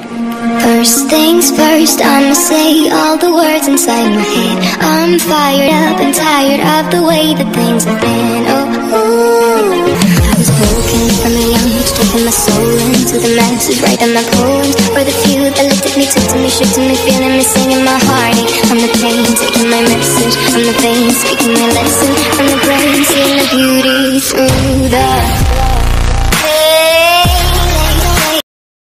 First things first, I'ma say all the words inside my head. I'm fired up and tired of the way that things have been. Oh, ooh. I was broken from a young age, taking my soul into the masses, writing my poems for the few that looked at me, took to me, shook to me, feeling me, singing my heartache. From the pain, taking my message, from the veins, speaking my lesson, from the brain, seeing the beauty through the